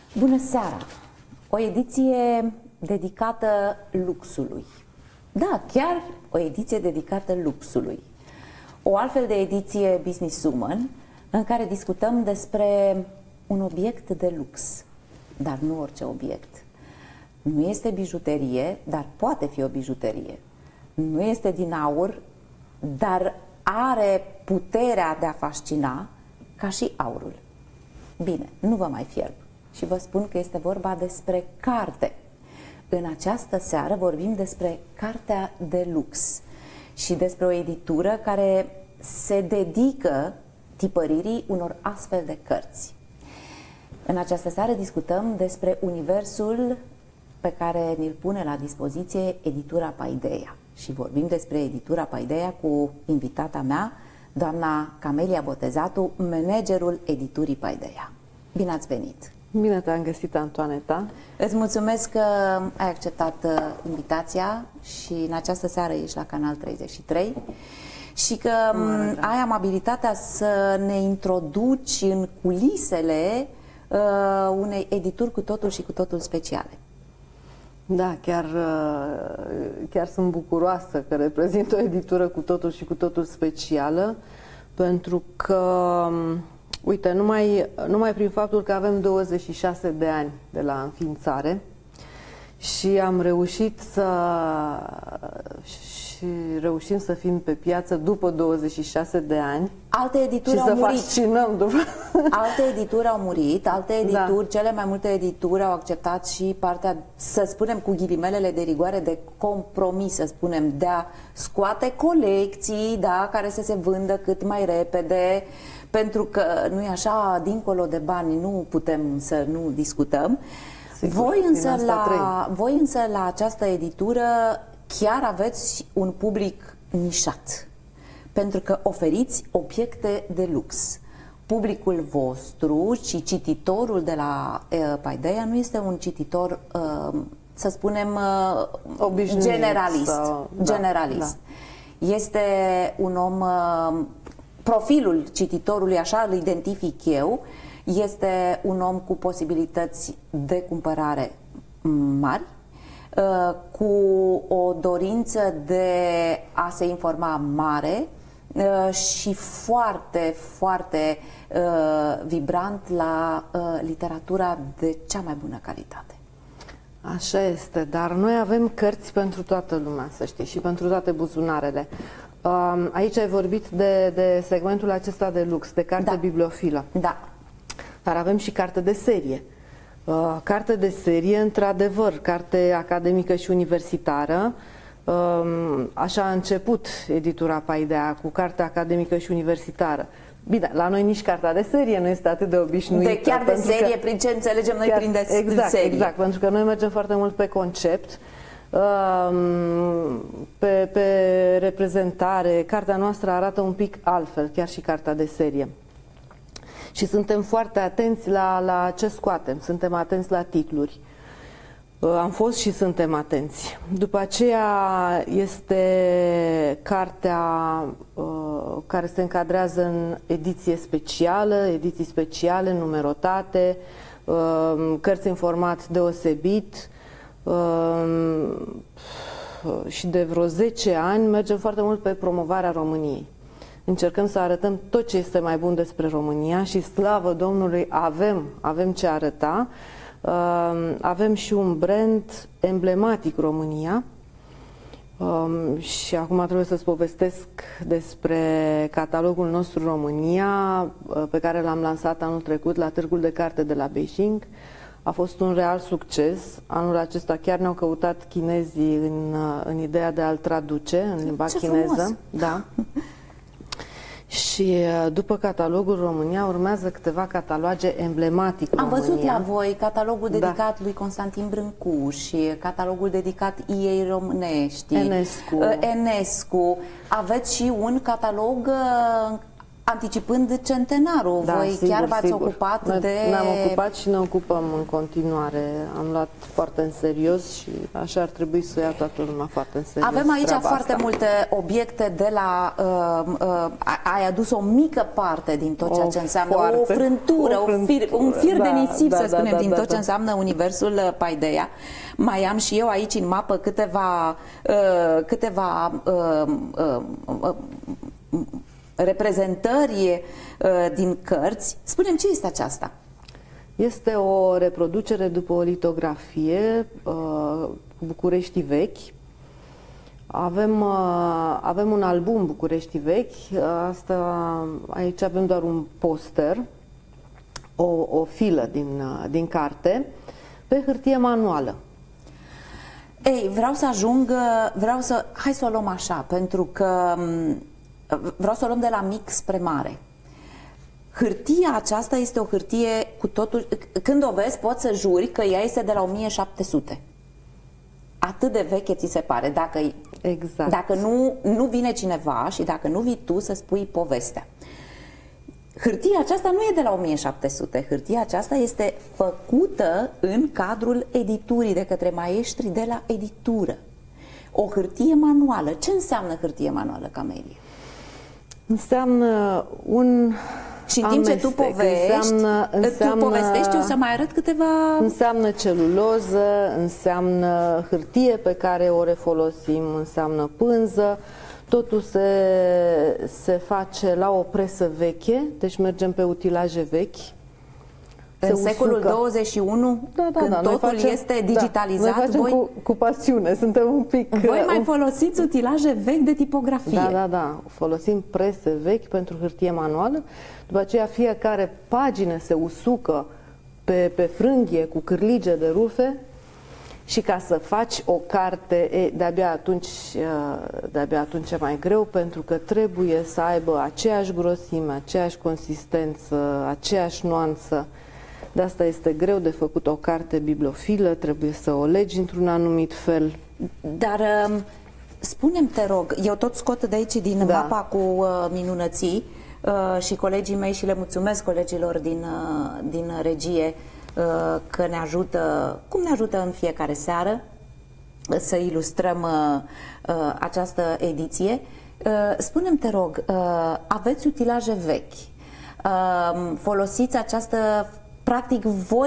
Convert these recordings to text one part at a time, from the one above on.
Bună seara! O ediție dedicată luxului. Da, chiar o ediție dedicată luxului. O altfel de ediție Businesswoman în care discutăm despre un obiect de lux, dar nu orice obiect. Nu este bijuterie, dar poate fi o bijuterie. Nu este din aur, dar are puterea de a fascina ca și aurul. Bine, nu vă mai fierb și vă spun că este vorba despre carte. În această seară vorbim despre cartea de lux și despre o editură care se dedică tipăririi unor astfel de cărți. În această seară discutăm despre universul pe care ni-l pune la dispoziție editura Paideia. Și vorbim despre editura Paideia cu invitata mea, doamna Camelia Botezatu, managerul editurii Paideia. Bine ați venit! Bine te-am găsit, Antoaneta! Îți mulțumesc că ai acceptat invitația și în această seară ești la Canal 33 și că ai amabilitatea să ne introduci în culisele unei edituri cu totul și cu totul speciale. Da, chiar sunt bucuroasă că reprezint o editură cu totul și cu totul specială, pentru că, uite, numai prin faptul că avem 26 de ani de la înființare și am reușit reușim să fim pe piață după 26 de ani. Alte edituri și au să murit. fascinăm după... Alte edituri au murit, alte edituri, cele mai multe edituri au acceptat și partea, să spunem cu ghilimelele de rigoare, de compromis, să spunem, de a scoate colecții, da, care să se vândă cât mai repede, pentru că nu e așa, dincolo de bani nu putem să nu discutăm. Sigur, voi însă la această editură chiar aveți un public nișat, pentru că oferiți obiecte de lux. Publicul vostru și cititorul de la Paideia nu este un cititor, să spunem, generalist. Generalist. Da. Este un om, profilul cititorului, așa îl identific eu, este un om cu posibilități de cumpărare mari, cu o dorință de a se informa mare și foarte, foarte vibrant la literatura de cea mai bună calitate. Așa este, dar noi avem cărți pentru toată lumea, să știi, și pentru toate buzunarele. Aici ai vorbit de segmentul acesta de lux, de carte bibliofilă. Da. Dar avem și carte de serie. Carte de serie, într-adevăr, carte academică și universitară. Așa a început editura Paideia, cu carte academică și universitară. Bine, la noi nici cartea de serie nu este atât de obișnuită. De chiar de serie, prin ce înțelegem noi prin de serie? Exact, pentru că noi mergem foarte mult pe concept, pe reprezentare. Cartea noastră arată un pic altfel, chiar și cartea de serie. Și suntem foarte atenți la ce scoatem, suntem atenți la titluri. Am fost și suntem atenți. După aceea este cartea care se încadrează în ediții speciale, numerotate, cărți în format deosebit și de vreo 10 ani mergem foarte mult pe promovarea României. Încercăm să arătăm tot ce este mai bun despre România și, slavă Domnului, avem ce arăta. Avem și un brand emblematic România și acum trebuie să-ți povestesc despre catalogul nostru România, pe care l-am lansat anul trecut la Târgul de Carte de la Beijing. A fost un real succes. Anul acesta chiar ne-au căutat chinezii în ideea de a-l traduce în limba chineză. Frumos. Da. Și după catalogul România urmează câteva cataloage emblematic România. Am văzut la voi catalogul dedicat lui Constantin Brâncuș și catalogul dedicat Iei Românești, Enescu. Aveți și un catalog anticipând centenarul. Da, Voi sigur, chiar v-ați sigur. ocupat Noi de... Ne-am ocupat și ne ocupăm în continuare. Am luat foarte în serios și așa ar trebui să o ia toată lumea foarte în serios. Avem aici foarte asta. multe obiecte de la... ai adus o mică parte din tot ceea ce înseamnă o frântură, un fir de nisip, să spunem, din tot ce înseamnă universul Paideia. Mai am și eu aici în mapă câteva reprezentări din cărți. Spune-mi, ce este aceasta? Este o reproducere după o litografie București vechi. Avem un album București vechi. Aici avem doar un poster, o filă din carte, pe hârtie manuală. Ei, hai să o luăm așa, pentru că vreau să o luăm de la mic spre mare. Hârtia aceasta este o hârtie cu totul... Când o vezi, poți să juri că ea este de la 1700. Atât de veche ți se pare. Dacă nu vine cineva și dacă nu vii tu să spui povestea. Hârtia aceasta nu e de la 1700. Hârtia aceasta este făcută în cadrul editurii de către maestri de la editură. O hârtie manuală. Ce înseamnă hârtie manuală, Camelie? Înseamnă un... Și în timp ce tu povestești, o să mai arăt câteva... Înseamnă celuloză, înseamnă hârtie pe care o refolosim, înseamnă pânză. Totul se face la o presă veche, deci mergem pe utilaje vechi. În secolul 21, când totul este digitalizat, noi facem cu pasiune, suntem un pic... Voi mai folosiți utilaje vechi de tipografie. Da, folosim prese vechi pentru hârtie manuală, după aceea fiecare pagină se usucă pe frânghie cu cârlige de rufe și ca să faci o carte, de-abia atunci e mai greu, pentru că trebuie să aibă aceeași grosime, aceeași consistență, aceeași nuanță. De asta este greu de făcut o carte bibliofilă, trebuie să o legi într-un anumit fel. Dar spune-mi, te rog, eu tot scot de aici din mapa cu minunății și colegii mei, și le mulțumesc colegilor din regie că ne ajută, cum ne ajută în fiecare seară să ilustrăm această ediție. Spune-mi, te rog, aveți utilaje vechi, folosiți această... Practic,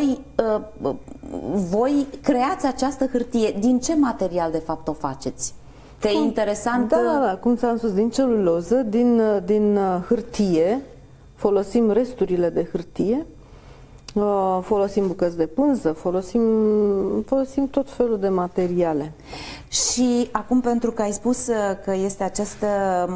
voi creați această hârtie. Din ce material, de fapt, o faceți? Că e interesant... Da, cum ți-am spus, din celuloză, din hârtie, folosim resturile de hârtie, folosim bucăți de pânză, folosim tot felul de materiale. Și acum, pentru că ai spus că este această...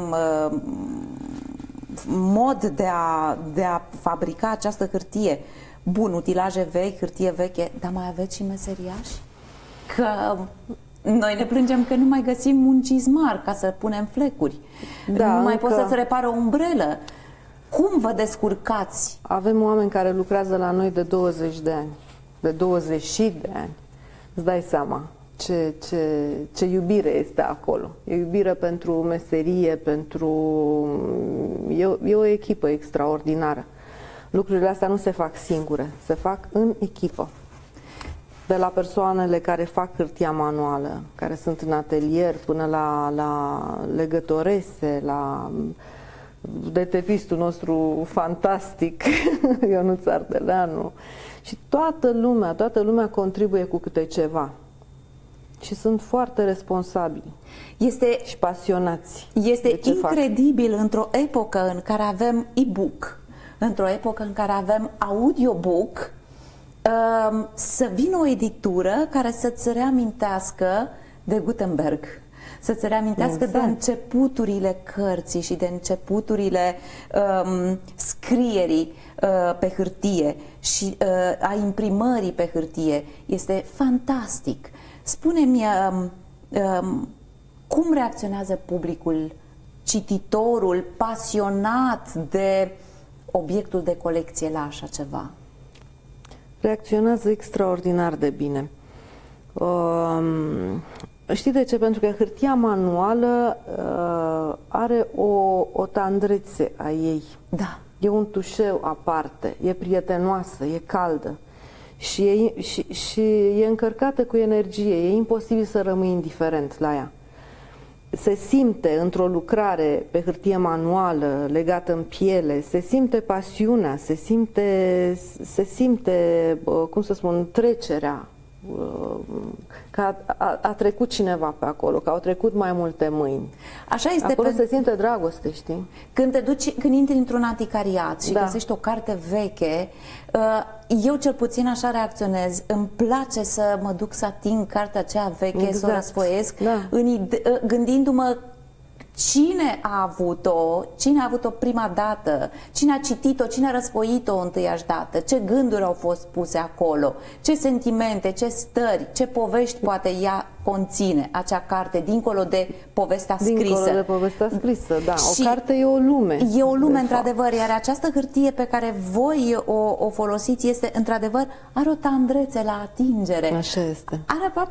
mod de a fabrica această hârtie. Bun, utilaje vechi, hârtie veche, dar mai aveți și meseriași? Că noi ne plângem că nu mai găsim un cizmar ca să punem flecuri. Nu mai poți să-ți repară o umbrelă. Cum vă descurcați? Avem oameni care lucrează la noi de 20 de ani, de 20 de ani. Îți dai seama ce iubire este acolo. E iubire pentru meserie, e o echipă extraordinară. Lucrurile astea nu se fac singure, se fac în echipă. De la persoanele care fac hârtia manuală, care sunt în atelier, până la legătorese, la detepistul nostru fantastic, Ionuț Ardeleanu. Și toată lumea contribuie cu câte ceva. Și sunt foarte responsabili și pasionați. Este incredibil într-o epocă în care avem e-book, într-o epocă în care avem audiobook, să vină o editură care să-ți reamintească de Gutenberg, să-ți reamintească de începuturile cărții și de începuturile scrierii pe hârtie și a imprimării pe hârtie. Este fantastic. Spune-mi, cum reacționează publicul, cititorul, pasionat de obiectul de colecție la așa ceva? Reacționează extraordinar de bine. Știi de ce? Pentru că hârtia manuală are o tandrețe a ei. Da. E un tușeu aparte, e prietenoasă, e caldă și e încărcată cu energie. E imposibil să rămâi indiferent la ea. Se simte într-o lucrare pe hârtie manuală, legată în piele, se simte pasiunea, se simte, cum să spun, trecerea, că a trecut cineva pe acolo, că au trecut mai multe mâini. Așa este. Acolo se simte dragoste, știi? Când intri într-un anticariat și găsești o carte veche, eu cel puțin așa reacționez. Îmi place să mă duc să ating cartea aceea veche, să o răsfoiesc, gândindu-mă cine a avut-o prima dată, cine a citit-o, cine a răsfoit-o întâiași dată, ce gânduri au fost puse acolo, ce sentimente, ce stări, ce povești poate ea conține acea carte, dincolo de povestea scrisă. Dincolo de povestea scrisă, da. Și o carte e o lume. E o lume, într-adevăr, iar această hârtie pe care voi o folosiți este, într-adevăr, are o tandrețe la atingere. Așa este. Are aproape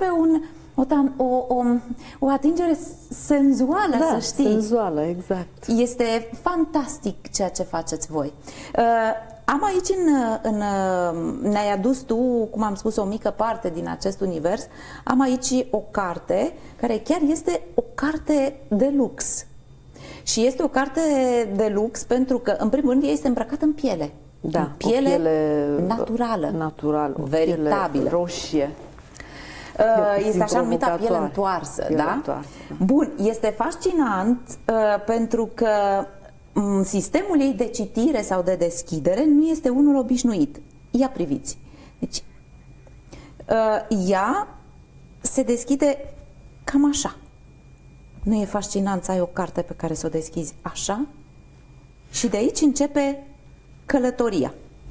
o atingere senzuală, să știi. Senzuală, exact. Este fantastic ceea ce faceți voi. Am aici, ne-ai adus tu, cum am spus, o mică parte din acest univers. Am aici o carte care chiar este o carte de lux. Și este o carte de lux pentru că, în primul rând, ea este îmbrăcată în piele. Da, în piele naturală. Veritabilă. Piele roșie. Este așa numită piele întoarsă, da? Bun, este fascinant pentru că sistemul ei de citire sau de deschidere nu este unul obișnuit. Ia priviți. Deci, ea se deschide cam așa. Nu e fascinant să ai o carte pe care să o deschizi așa? Și de aici începe călătoria.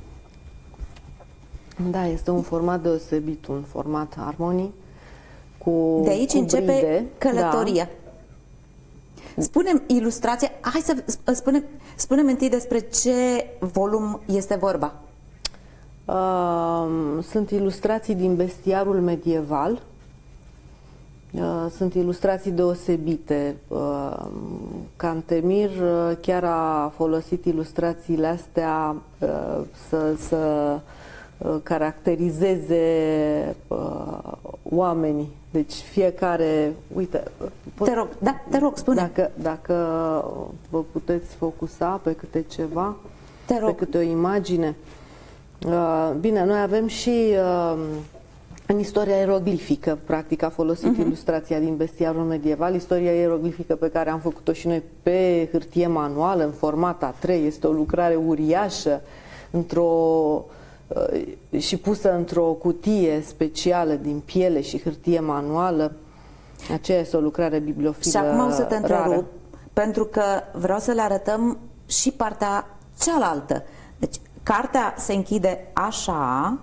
Da, este un format deosebit, un format harmonic. De aici începe călătoria. Da. Spune-mi ilustrația, hai să spune-mi întâi despre ce volum este vorba. Sunt ilustrații din Bestiarul medieval. Sunt ilustrații deosebite. Cantemir chiar a folosit ilustrațiile astea să caracterizeze oamenii. Deci fiecare, uite, te rog, spune. Dacă vă puteți focusa pe câte ceva, pe câte o imagine. Bine, noi avem și în istoria ieroglifică, practic a folosit ilustrația din Bestiarul medieval, istoria ieroglifică pe care am făcut-o și noi pe hârtie manuală, în format A3, este o lucrare uriașă, și pusă într-o cutie specială din piele și hârtie manuală. Aceea este o lucrare bibliofilă. Și acum o să te întrerup, pentru că vreau să le arătăm și partea cealaltă. Deci, cartea se închide așa,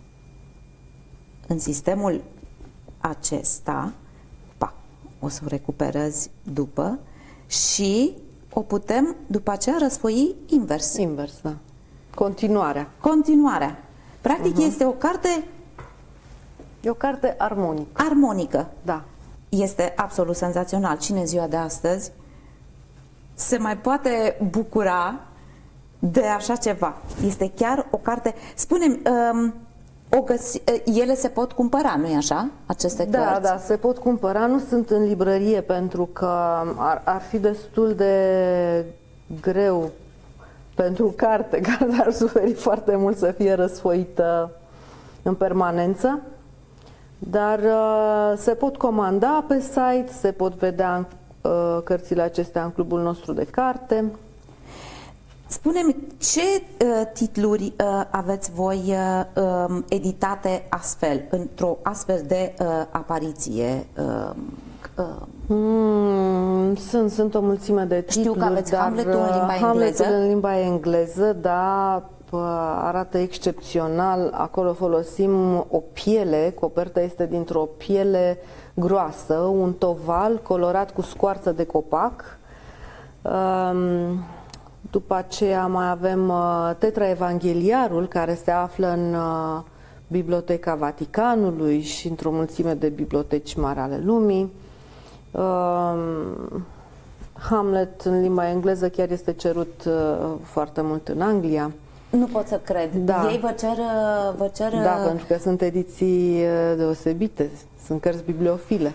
în sistemul acesta, o să o recuperezi după, și o putem după aceea răsfoi invers. Invers, da. Continuarea. Practic este o carte... E o carte armonică. Armonică. Da. Este absolut senzațional. Cine în ziua de astăzi se mai poate bucura de așa ceva? Este chiar o carte... Spune-mi, ele se pot cumpăra, nu-i așa? Aceste cărți? Da, se pot cumpăra. Nu sunt în librărie pentru că ar fi destul de greu pentru carte, care ar suferi foarte mult să fie răsfoită în permanență, dar se pot comanda pe site, se pot vedea cărțile acestea în clubul nostru de carte. Spune-mi, ce titluri aveți voi editate astfel, într-o astfel de apariție? Sunt o mulțime de titluri. Știu că aveți Hamletul în limba engleză. Hamletul în limba engleză, da, arată excepțional. Acolo folosim o piele, coperta este dintr-o piele groasă, un toval colorat cu scoarță de copac. După aceea mai avem Tetraevangheliarul, care se află în Biblioteca Vaticanului și într-o mulțime de biblioteci mari ale lumii. Hamlet în limba engleză chiar este cerut foarte mult în Anglia. Nu pot să cred. Da. Ei vă cer... Da, pentru că sunt ediții deosebite, sunt cărți bibliofile.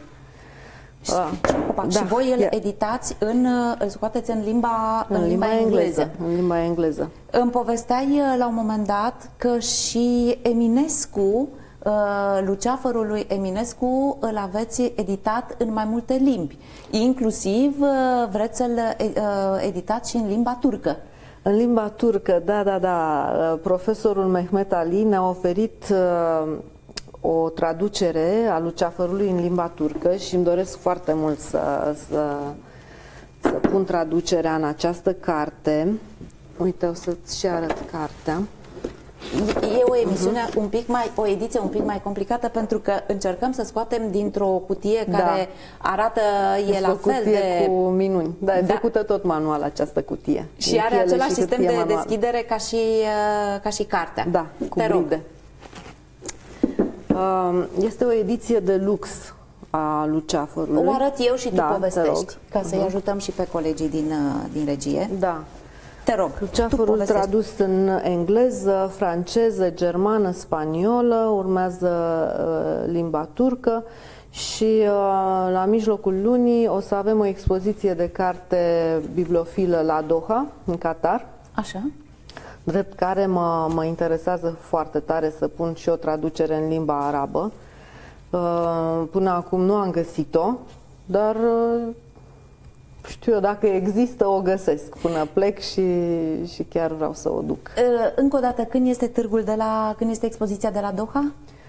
Și voi îl editați, îl scoateți în limba engleză. În limba engleză. Îmi povesteai la un moment dat că și Eminescu, Luceafărul lui Eminescu, îl aveți editat în mai multe limbi. Inclusiv vreți să-l editați și în limba turcă. În limba turcă, da. Profesorul Mehmet Ali ne-a oferit o traducere a Luceafărului în limba turcă și îmi doresc foarte mult să pun traducerea în această carte. Uite, o să-ți și arăt cartea. E o emisiune o ediție un pic mai complicată, pentru că încercăm să scoatem dintr-o cutie care arată, e la fel de... cu minuni. Da, e făcută tot manual această cutie. Și are același sistem de deschidere ca și cartea. Da, cu bride. Este o ediție de lux a Luceafărului. O arăt eu și tu povestești, ca să-i ajutăm și pe colegii din regie. Da. Te rog, Luceafărul tradus în engleză, franceză, germană, spaniolă, urmează limba turcă și la mijlocul lunii o să avem o expoziție de carte bibliofilă la Doha, în Qatar. Așa. Drept care mă interesează foarte tare să pun și o traducere în limba arabă. Până acum nu am găsit-o, dar știu eu, dacă există, o găsesc până plec și chiar vreau să o duc. Încă o dată, când este când este expoziția de la Doha?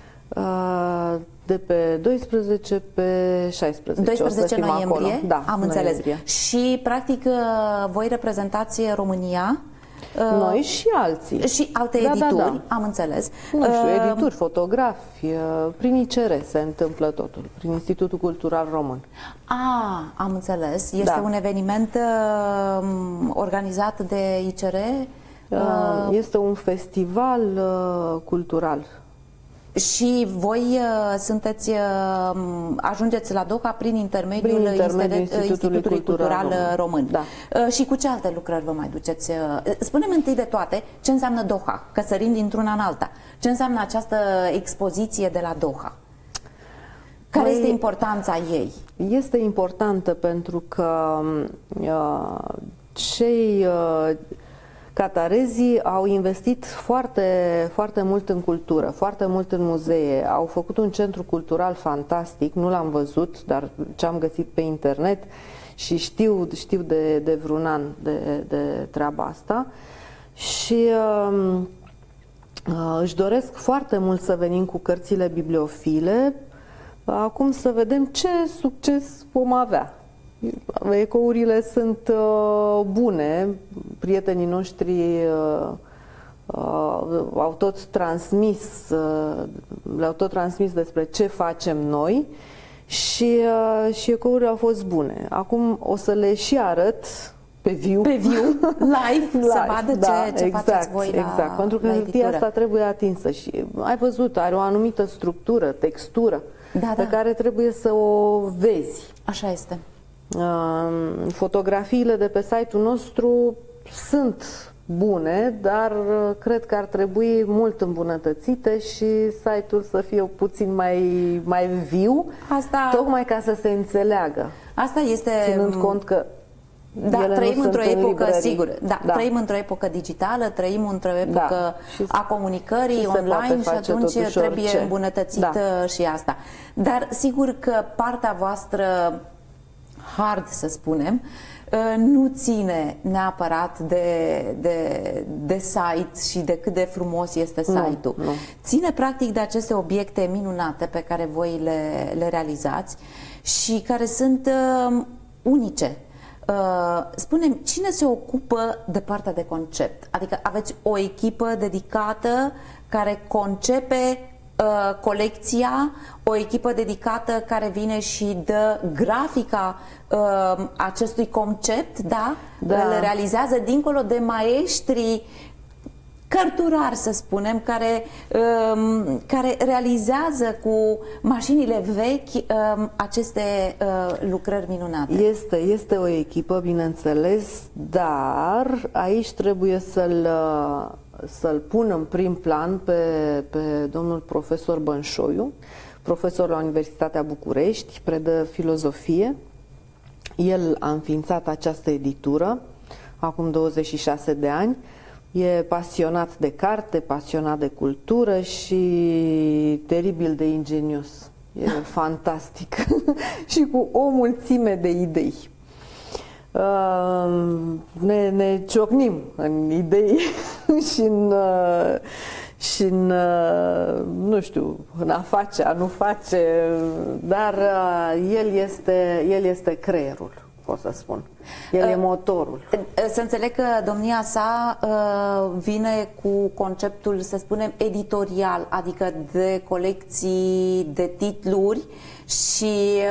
De pe 12 pe 16. 12 noiembrie? Acolo. Da, am înțeles. Și, practic, voi reprezentați România? Noi și alții. Și alte edituri, am înțeles. Nu știu, edituri, fotografi, prin ICR se întâmplă totul, prin Institutul Cultural Român. Am înțeles. Este un eveniment organizat de ICR? Este un festival cultural. Și voi ajungeți la Doha prin intermediul Institutului Cultural Român. Da. Și cu ce alte lucrări vă mai duceți? Spune-mi întâi de toate ce înseamnă Doha, că sărim dintr-una în alta. Ce înseamnă această expoziție de la Doha? Care este importanța ei? Este importantă pentru că catarezii au investit foarte mult în cultură, foarte mult în muzee, au făcut un centru cultural fantastic, nu l-am văzut, dar ce am găsit pe internet și știu de vreun an de treaba asta și își doresc foarte mult să venim cu cărțile bibliofile, acum să vedem ce succes vom avea. Ecourile sunt bune, prietenii noștri le-au tot transmis despre ce facem noi și ecourile au fost bune. Acum o să le și arăt pe viu, live, să vadă ce faceți voi exact, pentru că hârtia asta trebuie atinsă și ai văzut, are o anumită structură, textură pe care trebuie să o vezi. Așa este. Fotografiile de pe site-ul nostru sunt bune, dar cred că ar trebui mult îmbunătățite și site-ul să fie puțin mai viu, tocmai ca să se înțeleagă. Asta este... Ținând cont că trăim într-o epocă, sigur, trăim într-o epocă digitală, trăim într-o epocă a comunicării online și atunci trebuie îmbunătățit și asta. Dar sigur că partea voastră hard, să spunem, nu ține neapărat de site și de cât de frumos este site-ul. Ține practic de aceste obiecte minunate pe care voi le realizați și care sunt unice. Spune-mi, cine se ocupă de partea de concept? Adică aveți o echipă dedicată care concepe colecția, o echipă dedicată care vine și dă grafica acestui concept, îl realizează dincolo de maestrii cărturari, să spunem, care realizează cu mașinile vechi aceste lucrări minunate. Este o echipă, bineînțeles, dar aici trebuie să-l pun în prim plan pe domnul profesor Bănșoiu, profesor la Universitatea București, predă filozofie. El a înființat această editură acum 26 de ani. E pasionat de carte, pasionat de cultură și teribil de ingenios. E fantastic și cu o mulțime de idei. Ne ciocnim în idei și în nu știu, în a face, a nu face, dar el este creierul, pot să spun. El e motorul. Să înțeleg că domnia sa vine cu conceptul, să spunem, editorial, adică de colecții de titluri și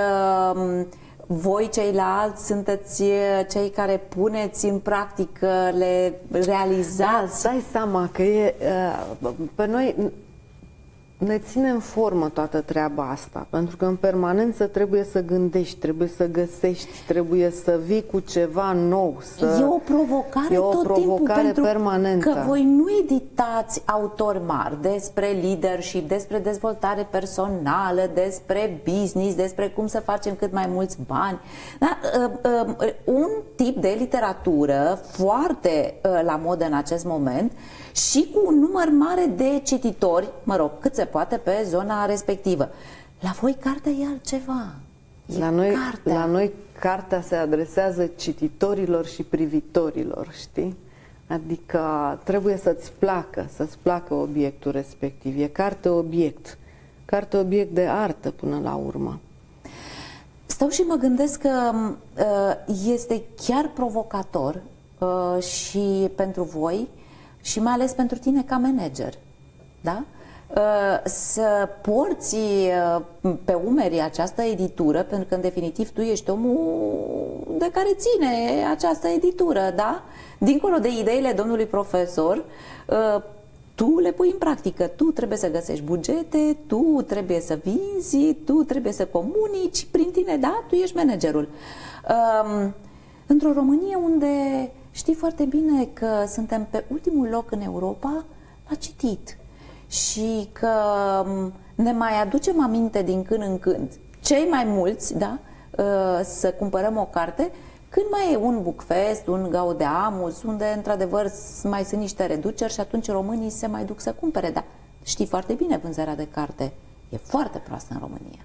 voi ceilalți sunteți cei care puneți în practică, le realizați. Da, dai seama că pe noi ne ține în formă toată treaba asta, pentru că în permanență trebuie să gândești, trebuie să găsești, trebuie să vii cu ceva nou. E o provocare tot timpul, pentru permanentă. Că voi nu editați autori mari despre leadership, despre dezvoltare personală, despre business, despre cum să facem cât mai mulți bani. Da? Un tip de literatură foarte la modă în acest moment și cu un număr mare de cititori, mă rog, cât se poate pe zona respectivă. La voi cartea e altceva. La noi cartea se adresează cititorilor și privitorilor, știi? Adică trebuie să-ți placă obiectul respectiv. E carte-obiect. Carte-obiect de artă până la urmă. Stau și mă gândesc că este chiar provocator și pentru voi și mai ales pentru tine ca manager, da? Să porți pe umeri această editură, pentru că în definitiv tu ești omul de care ține această editură, da? Dincolo de ideile domnului profesor, tu le pui în practică, tu trebuie să găsești bugete, tu trebuie să vinzi, tu trebuie să comunici prin tine, da? Tu ești managerul. Într-o Românie unde știi foarte bine că suntem pe ultimul loc în Europa la citit și că ne mai aducem aminte din când în când, cei mai mulți, da, să cumpărăm o carte, când mai e un Bookfest, un Gaudeamus, unde într-adevăr mai sunt niște reduceri și atunci românii se mai duc să cumpere. Dar știi foarte bine, vânzarea de carte e foarte proastă în România.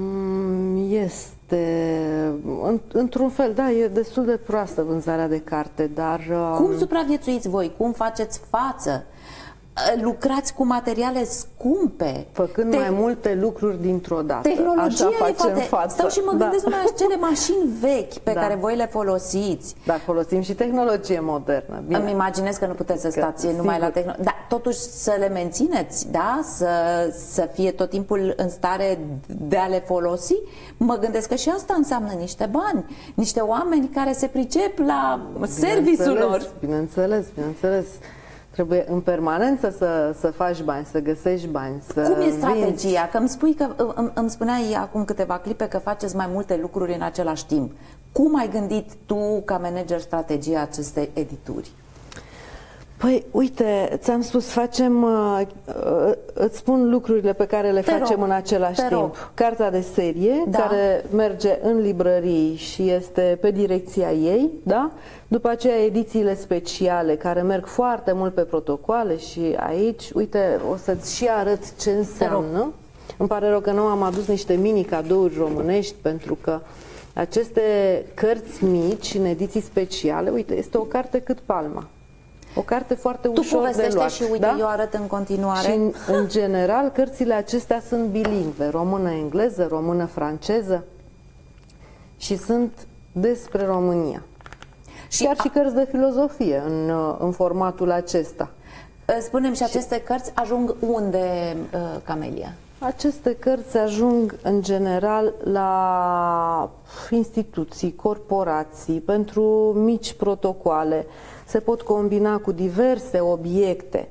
Este, într-un fel, da, e destul de proastă vânzarea de carte, dar... Cum supraviețuiți voi? Cum faceți față? Lucrați cu materiale scumpe, făcând mai multe lucruri dintr-o dată. Tehnologia așa facem față. Stau și mă gândesc numai acele mașini vechi pe care voi le folosiți. Dar folosim și tehnologie modernă. Bine. Îmi imaginez că nu puteți să stați numai la tehnologie, dar totuși să le mențineți, da? Să fie tot timpul în stare de a le folosi. Mă gândesc că și asta înseamnă niște bani, niște oameni care se pricep la serviciul lor. Bineînțeles. Trebuie în permanență să faci bani, să găsești bani, să Cum e strategia? Că îmi spuneai acum câteva clipe că faceți mai multe lucruri în același timp. Cum ai gândit tu ca manager strategia acestei edituri? Păi, uite, ți-am spus, îți spun lucrurile pe care le facem în același timp. Cartea de serie, care merge în librării și este pe direcția ei, da? După aceea edițiile speciale, care merg foarte mult pe protocoale și aici, uite, o să-ți și arăt ce înseamnă. Îmi pare rău că nu am adus niște mini cadouri românești, pentru că aceste cărți mici, în ediții speciale, uite, este o carte cât palma. O carte foarte ușor de luat. Și uite, eu arăt în continuare. Și în general, cărțile acestea sunt bilingve, română-engleză, română-franceză și sunt despre România. Chiar și cărți de filozofie în formatul acesta. Spune-mi, și aceste cărți ajung unde, Camelia? Aceste cărți ajung în general la instituții, corporații, pentru mici protocoale. Se pot combina cu diverse obiecte.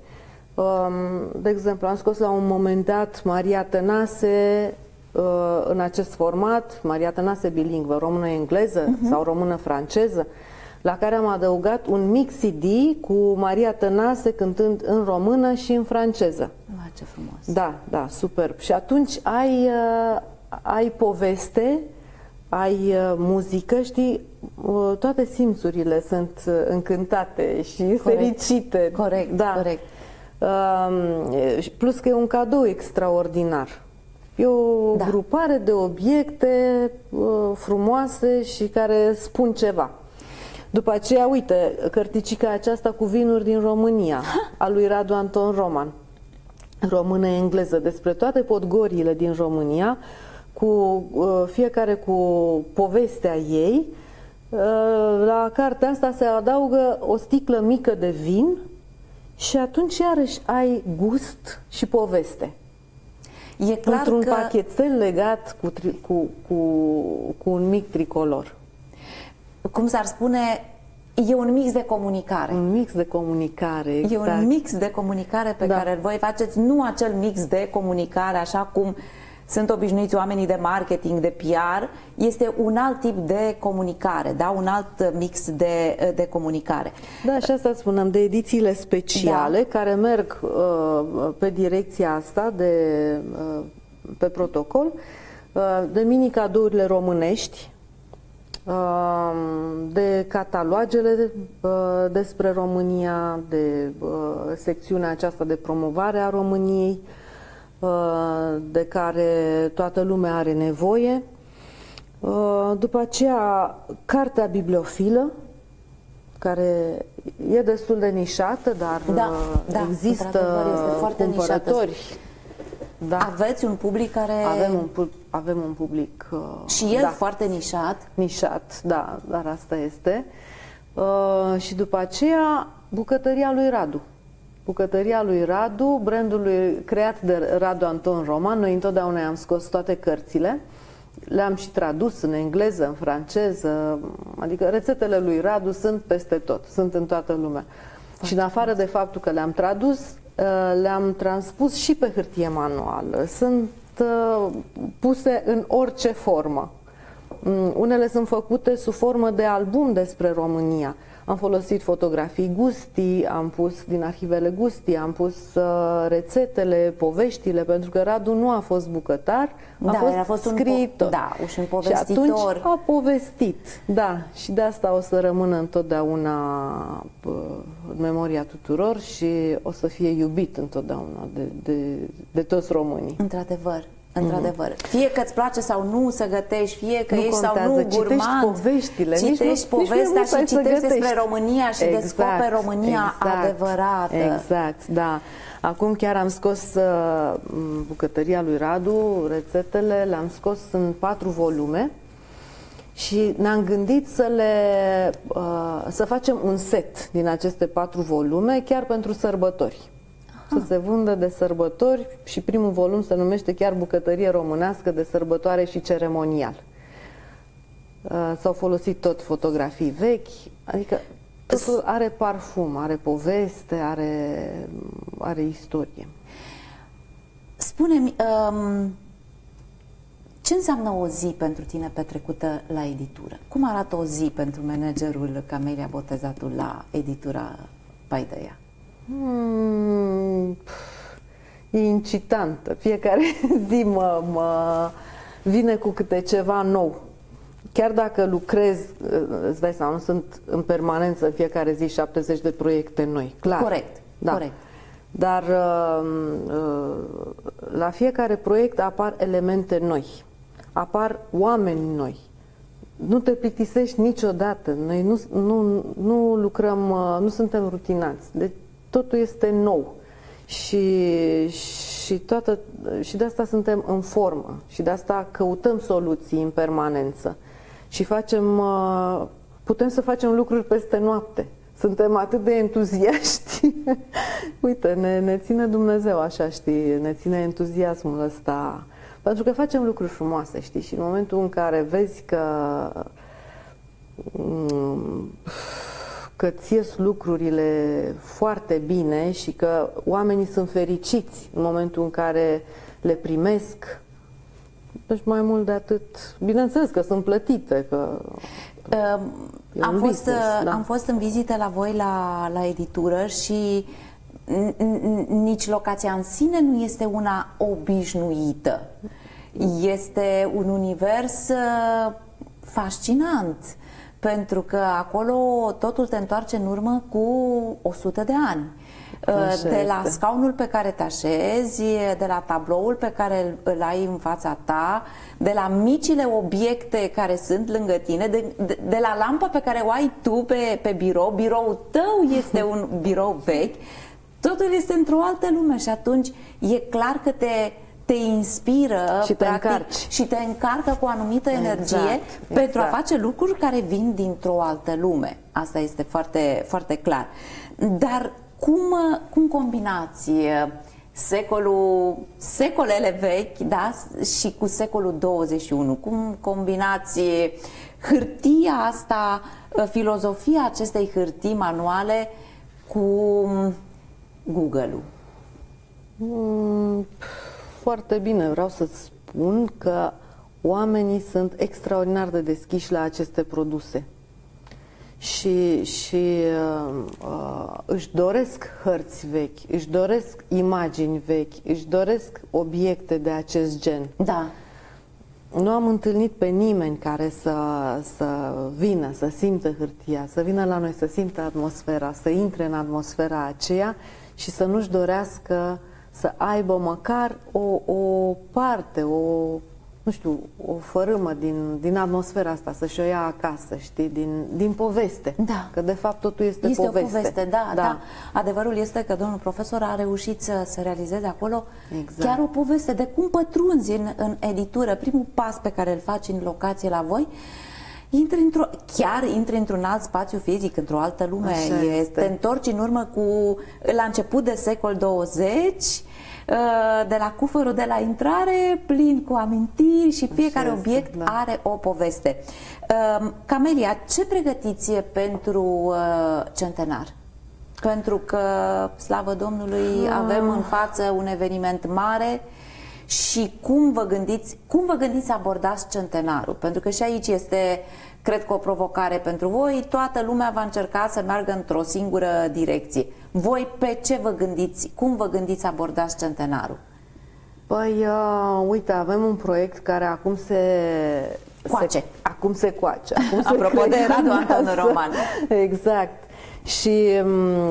De exemplu, am scos la un moment dat Maria Tănase în acest format, Maria Tănase bilingvă, română-engleză sau română-franceză, la care am adăugat un mic CD cu Maria Tănase cântând în română și în franceză. Ce frumos! Da, da, superb. Și atunci ai poveste, ai muzică, știi, toate simțurile sunt încântate și fericite. Corect, da. corect. Plus că e un cadou extraordinar. E o grupare de obiecte frumoase și care spun ceva. După aceea, uite, cărticica aceasta cu vinuri din România, a lui Radu Anton Roman, română-engleză, despre toate podgorile din România, cu fiecare cu povestea ei. La cartea asta se adaugă o sticlă mică de vin și atunci iarăși ai gust și poveste. E clar într-un că... pachetel legat cu un mic tricolor. Cum s-ar spune, e un mix de comunicare. Un mix de comunicare, exact. E un mix de comunicare pe care voi faceți, nu acel mix de comunicare așa cum sunt obișnuiți oamenii de marketing, de PR, este un alt tip de comunicare, da? Un alt mix de comunicare. Da, și asta spunem, de edițiile speciale care merg pe direcția asta, pe protocol, de mini-cadourile românești, de catalogele despre România, de secțiunea aceasta de promovare a României, de care toată lumea are nevoie. După aceea, cartea bibliofilă, care e destul de nișată, dar există cumpărători. Da. Aveți un public care... Avem un public... și el foarte nișat. Nișat, da, dar asta este. Și după aceea, bucătăria lui Radu. Bucătăria lui Radu, brandul creat de Radu Anton Roman. Noi întotdeauna am scos toate cărțile. Le-am și tradus în engleză, în franceză. Adică rețetele lui Radu sunt peste tot, sunt în toată lumea. Și în afară de faptul că le-am tradus, le-am transpus și pe hârtie manuală. Sunt puse în orice formă. Unele sunt făcute sub formă de album despre România. Am folosit fotografii Gusti, am pus din arhivele Gusti, am pus rețetele, poveștile, pentru că Radu nu a fost bucătar, a fost scriitor. Și un povestitor. Și atunci a povestit. Da, și de asta o să rămână întotdeauna în memoria tuturor și o să fie iubit întotdeauna de toți românii. Într-adevăr. Într-adevăr. Fie că îți place sau nu să gătești, fie că ești sau nu citești gurmand, poveștile, citești povestea și citești despre România și descoperi România adevărată. Exact, da. Acum chiar am scos bucătăria lui Radu, rețetele, le-am scos în 4 volume și ne-am gândit să facem un set din aceste 4 volume chiar pentru sărbători. Să se vândă de sărbători și primul volum se numește chiar Bucătărie românească de sărbătoare și ceremonial. S-au folosit tot fotografii vechi, adică totul are parfum, are poveste, are istorie. Spune-mi, ce înseamnă o zi pentru tine petrecută la editură? Cum arată o zi pentru managerul Camelia Botezatu la editura Paideia? E incitantă. Fiecare zi mă vine cu câte ceva nou. Chiar dacă lucrez, îți dai seama, nu sunt în permanență în fiecare zi 70 de proiecte noi. Clar. Corect. Da. Corect. Dar la fiecare proiect apar elemente noi. Apar oameni noi. Nu te plictisești niciodată. Noi nu lucrăm, nu suntem rutinați. Deci totul este nou și de asta suntem în formă și de asta căutăm soluții în permanență și putem să facem lucruri peste noapte. Suntem atât de entuziaști. Uite, ne ține Dumnezeu așa, știi, ne ține entuziasmul ăsta, pentru că facem lucruri frumoase, știi, și în momentul în care vezi că îți ies lucrurile foarte bine și că oamenii sunt fericiți în momentul în care le primesc. Deci mai mult de atât, bineînțeles că sunt plătite, că am fost în vizită la voi la editură și nici locația în sine nu este una obișnuită. Este un univers fascinant, pentru că acolo totul te întoarce în urmă cu 100 de ani. De la scaunul pe care te așezi, de la tabloul pe care îl ai în fața ta, de la micile obiecte care sunt lângă tine, de la lampa pe care o ai tu pe birou. Biroul tău este un birou vechi. Totul este într-o altă lume și atunci e clar că te inspiră și și te încarcă cu o anumită energie pentru a face lucruri care vin dintr-o altă lume. Asta este foarte, foarte clar. Dar cum combinați secolele vechi, da, și cu secolul 21? Cum combinați hârtia asta, filozofia acestei hârtii manuale cu Google-ul? Foarte bine, vreau să spun că oamenii sunt extraordinar de deschiși la aceste produse și își doresc hărți vechi, își doresc imagini vechi, își doresc obiecte de acest gen. Da. Nu am întâlnit pe nimeni care să vină, să simtă hârtia, să vină la noi, să simtă atmosfera, să intre în atmosfera aceea și să nu-și dorească să aibă măcar o parte, nu știu, o fărâmă din atmosfera asta, să-și o ia acasă, știi, din poveste. Da. Că de fapt totul este poveste. O poveste, da. Adevărul este că domnul profesor a reușit să realizeze acolo chiar o poveste de cum pătrunzi în editură. Primul pas pe care îl faci în locație la voi, intri într-un alt spațiu fizic, într-o altă lume. Te întorci în urmă la început de secol 20, de la cufărul de la intrare, plin cu amintiri și fiecare obiect are o poveste. Camelia, ce pregătiți pentru centenar? Pentru că, slavă Domnului, avem în față un eveniment mare. Și cum vă gândiți să abordați centenarul? Pentru că și aici este, cred că, o provocare pentru voi. Toată lumea va încerca să meargă într-o singură direcție. Voi pe ce vă gândiți? Cum vă gândiți să abordați centenarul? Păi, uite, avem un proiect care acum se coace. Apropo de Radu Antonu Roman. Exact. Și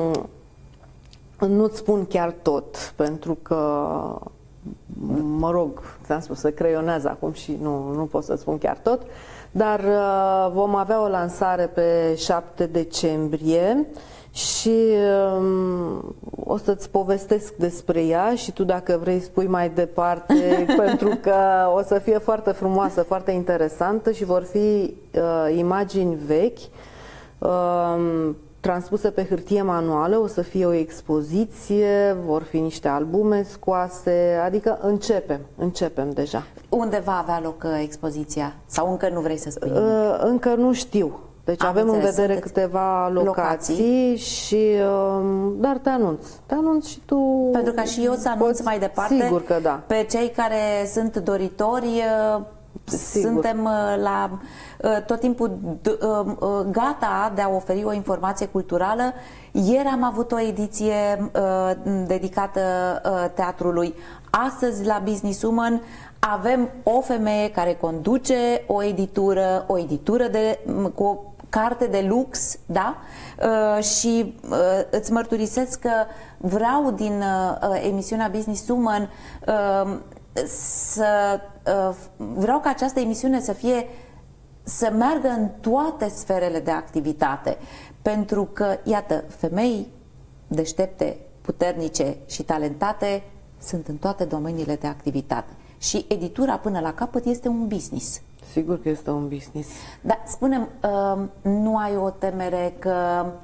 nu-ți spun chiar tot, pentru că mă rog, ți-am spus, să creionează acum și nu pot să spun chiar tot, dar vom avea o lansare pe 7 decembrie și o să-ți povestesc despre ea și tu, dacă vrei, spui mai departe, pentru că o să fie foarte frumoasă, foarte interesantă și vor fi imagini vechi transpuse pe hârtie manuală, o să fie o expoziție, vor fi niște albume scoase, adică începem deja. Unde va avea loc expoziția? Sau încă nu vrei să spui nimic? Încă nu știu. Deci avem în vedere câteva locații și dar te anunț și tu. Pentru ca și eu să anunț mai departe. Sigur că da. Pe cei care sunt doritori, suntem tot timpul gata de a oferi o informație culturală. Ieri am avut o ediție dedicată teatrului. Astăzi la Business Woman avem o femeie care conduce o editură cu o carte de lux, da? Și îți mărturisesc că vreau din emisiunea Business Woman vreau ca această emisiune să meargă în toate sferele de activitate, pentru că, iată, femei deștepte, puternice și talentate sunt în toate domeniile de activitate. Și editura până la capăt este un business. Sigur că este un business. Dar spune-mi, nu ai o temere că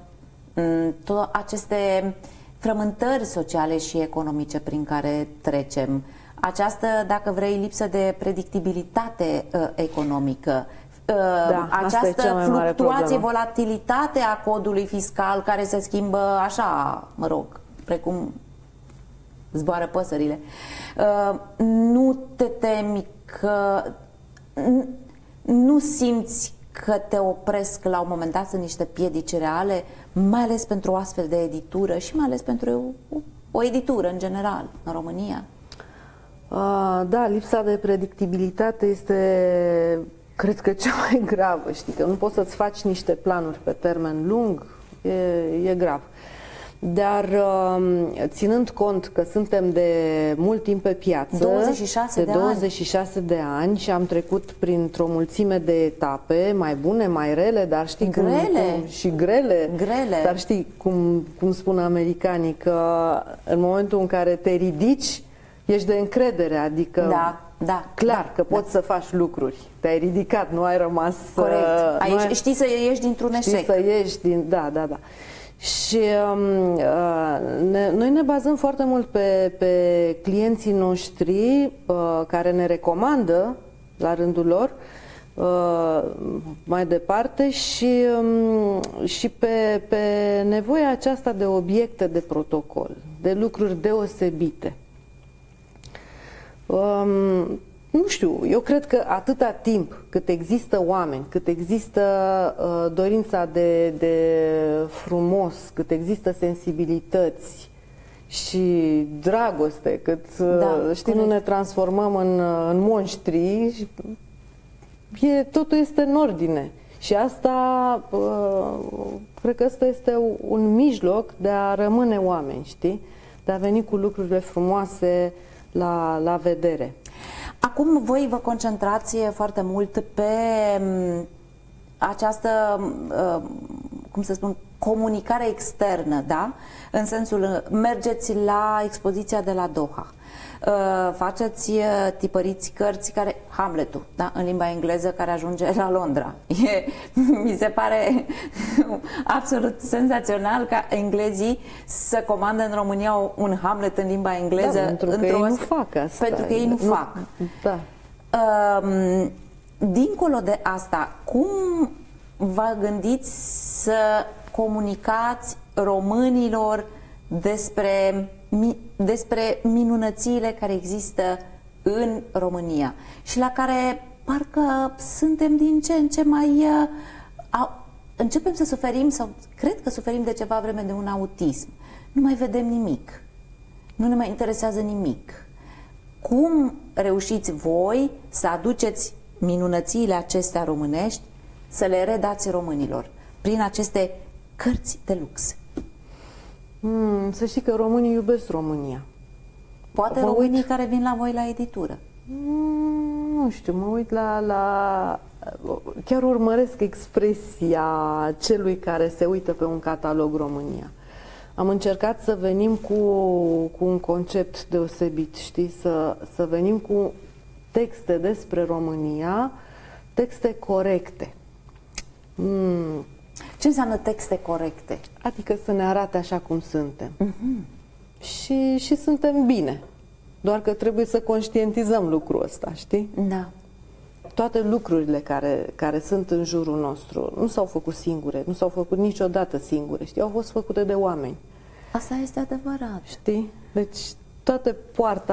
aceste frământări sociale și economice prin care trecem, această, dacă vrei, lipsă de predictibilitate economică, această fluctuație, volatilitate a codului fiscal care se schimbă așa, mă rog, precum zboară păsările. Nu te temi că nu simți că te opresc la un moment dat, sunt niște piedici reale, mai ales pentru o astfel de editură și mai ales pentru o editură în general în România? Da, lipsa de predictibilitate este, cred că, cea mai gravă. Știi că nu poți să-ți faci niște planuri pe termen lung, e grav. Dar ținând cont că suntem de mult timp pe piață, 26 de ani și am trecut printr-o mulțime de etape, mai bune, mai rele, dar știi și grele. Dar știi cum spun americanii, că în momentul în care te ridici, ești de încredere, adică clar că poți să faci lucruri. Te-ai ridicat, nu ai rămas... Corect. Știi să ieși dintr-un eșec. Știi să ieși din... Da. Și noi ne bazăm foarte mult pe clienții noștri care ne recomandă la rândul lor mai departe și pe nevoia aceasta de obiecte de protocol, de lucruri deosebite. Nu știu, eu cred că atâta timp cât există oameni, cât există dorința de frumos, cât există sensibilități și dragoste, cât nu ne transformăm în monștri, totul este în ordine. Și asta, cred că asta este un mijloc de a rămâne oameni, știi? De a veni cu lucrurile frumoase la vedere. Acum voi vă concentrați foarte mult pe această, cum să spun, comunicare externă, da? În sensul, mergeți la expoziția de la Doha, tipăriți cărți care, Hamletul, da? În limba engleză, care ajunge la Londra. Mi se pare absolut senzațional ca englezii să comandă în România un Hamlet în limba engleză. Da, pentru că ei nu fac asta. Pentru că ei nu fac. Da. Dincolo de asta, cum vă gândiți să comunicați românilor despre minunățiile care există în România și la care parcă suntem din ce în ce mai... începem să suferim, sau cred că suferim de ceva vreme de un autism. Nu mai vedem nimic. Nu ne mai interesează nimic. Cum reușiți voi să aduceți minunățiile acestea românești, să le redați românilor prin aceste cărți de lux? Să știi că românii iubesc România. Poate românii care vin la voi la editură. Nu știu, mă uit chiar urmăresc expresia celui care se uită pe un catalog România. Am încercat să venim cu un concept deosebit, știi? Să venim cu texte despre România, texte corecte. Ce înseamnă texte corecte? Adică să ne arate așa cum suntem. Și suntem bine. Doar că trebuie să conștientizăm lucrul ăsta, știi? Da. Toate lucrurile care sunt în jurul nostru nu s-au făcut singure, nu s-au făcut niciodată singure, știi? Au fost făcute de oameni. Asta este adevărat. Știi? Deci toate poartă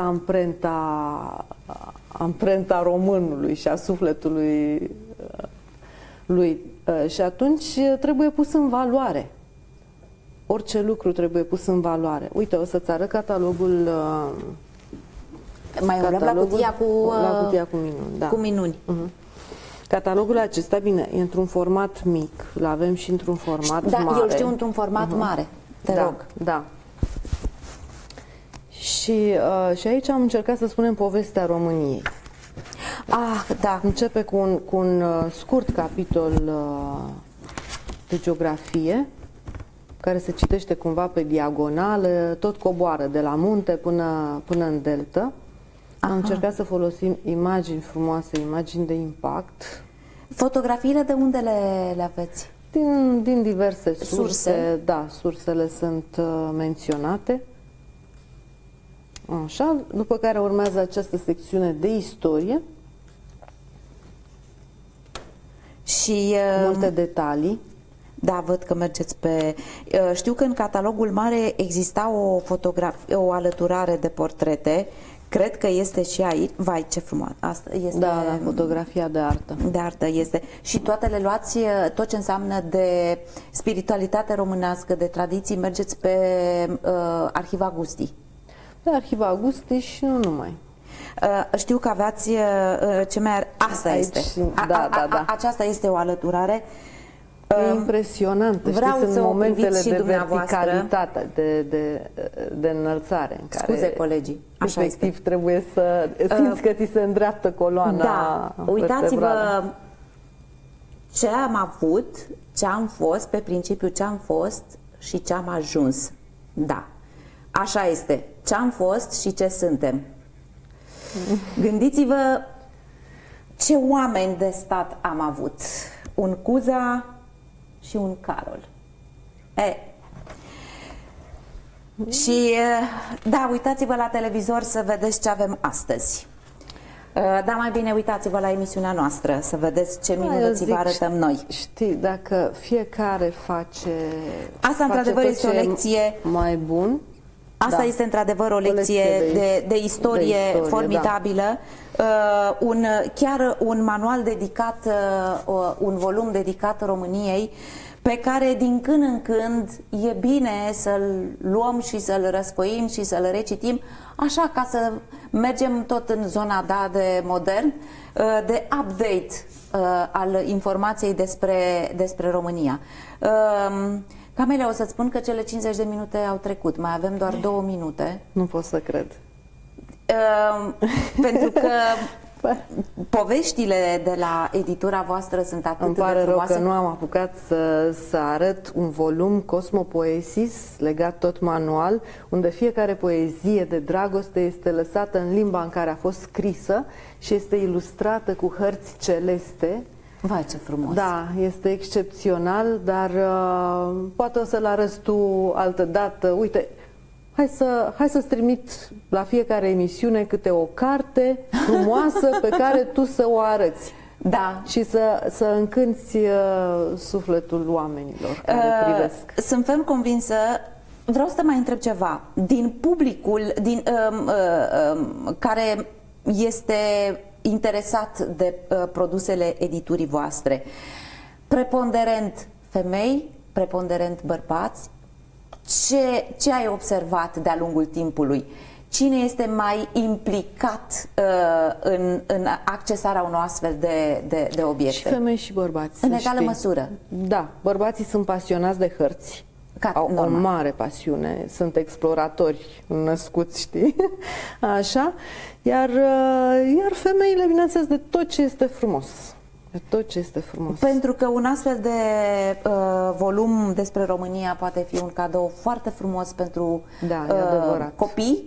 amprenta românului și a sufletului lui. Și atunci trebuie pus în valoare. Orice lucru trebuie pus în valoare. Uite, o să-ți arăt catalogul... Mai umblăm la cutia cu minuni. Da. Cu minuni. Catalogul acesta, bine, e într-un format mic. L-avem și într-un format mare. Da, eu știu, într-un format mare. Te rog. Da. Și aici am încercat să spunem povestea României. Da. Începe cu un scurt capitol de geografie, care se citește cumva pe diagonală, tot coboară de la munte până în delta. Am încercat să folosim imagini frumoase, imagini de impact. Fotografiile de unde le aveți? Din diverse surse. Da, sursele sunt menționate. Așa, după care urmează această secțiune de istorie. Și multe detalii. Da, văd că mergeți pe... Știu că în catalogul mare exista o fotografie, o alăturare de portrete. Cred că este și aici. Vai, ce frumos! Asta este... Da, la fotografia de artă. De artă este. Și toate le luați, tot ce înseamnă de spiritualitate românească, de tradiții, mergeți pe Arhiva Gusti. Pe Arhiva Gusti și nu numai. Știu că aveați ce mai... Asta aici, este. Da. Aceasta este o alăturare. E impresionantă. Vreau știi, sunt momentele de dumneavoastră. verticalitate, de înălțare. În care Scuze, colegii. Așa efectiv este. trebuie să simți că ți se îndreaptă coloana. Da, uitați-vă ce am avut, ce am fost, pe principiu ce am fost și ce am ajuns. Da, așa este. Ce am fost și ce suntem. Gândiți-vă ce oameni de stat am avut. Un Cuza și un Carol. Și da, uitați-vă la televizor să vedeți ce avem astăzi. Dar mai bine uitați-vă la emisiunea noastră să vedeți ce minunății vă arătăm noi. Știi, dacă fiecare face... Asta într-adevăr este o lecție mai bun. Asta este într-adevăr o lecție de istorie formidabilă. Da. Chiar un manual dedicat, un volum dedicat României, pe care din când în când e bine să-l luăm și să-l răsfoim și să-l recitim, așa ca să mergem tot în zona de modern, de update al informației despre România. Camelia, o să-ți spun că cele 50 de minute au trecut, mai avem doar 2 minute. Nu pot să cred. Pentru că poveștile de la editura voastră sunt atât de frumoase. Îmi pare rău că nu am apucat să arăt un volum Cosmopoesis, legat tot manual, unde fiecare poezie de dragoste este lăsată în limba în care a fost scrisă și este ilustrată cu hărți celeste. Vai, ce frumos! Da, este excepțional, dar poate o să-l arăți tu altă dată. Uite, hai să-ți trimit la fiecare emisiune câte o carte frumoasă pe care tu să o arăți. Da. Și să încânți sufletul oamenilor care privesc. Sunt ferm convinsă. Vreau să te mai întreb ceva. Din publicul care este interesat de produsele editurii voastre, preponderent femei, preponderent bărbați, ce ai observat de-a lungul timpului? Cine este mai implicat în accesarea unor astfel de obiecte? Și femei și bărbați. În egală măsură? Da, bărbații sunt pasionați de hărți. Au o mare pasiune, sunt exploratori născuți, știi? Așa. Iar femeile, bineînțeles, de tot ce este frumos. De tot ce este frumos. Pentru că un astfel de volum despre România poate fi un cadou foarte frumos pentru copii.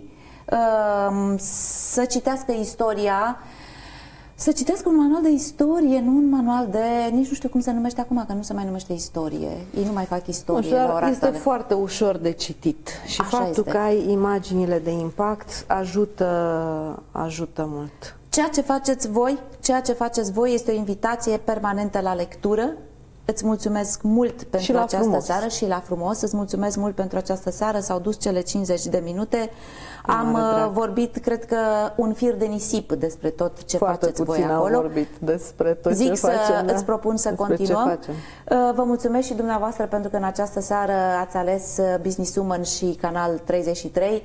Să citească istoria, să citească un manual de istorie, nu un manual de... nici nu știu cum se numește acum, că nu se mai numește istorie. Ei nu mai fac istorie. Este foarte ușor de citit. Și faptul că ai imaginile de impact ajută mult. Ceea ce faceți voi este o invitație permanentă la lectură. Îți mulțumesc mult pentru această seară și la frumos. Îți mulțumesc mult pentru această seară. S-au dus cele 50 de minute. Am vorbit, cred că, un fir de nisip despre tot ce faceți voi acolo. Am vorbit despre tot ce facem. Îți propun să continuăm. Vă mulțumesc și dumneavoastră pentru că în această seară ați ales Businesswoman și Canal 33.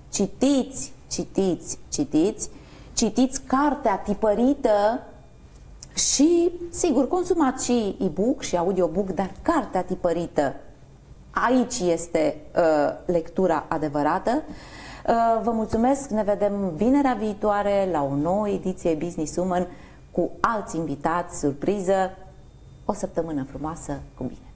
Citiți cartea tipărită și, sigur, consumați și e-book și audiobook, dar cartea tipărită, aici este lectura adevărată. Vă mulțumesc, ne vedem vinerea viitoare la o nouă ediție Businesswoman cu alți invitați, surpriză. O săptămână frumoasă, cu bine!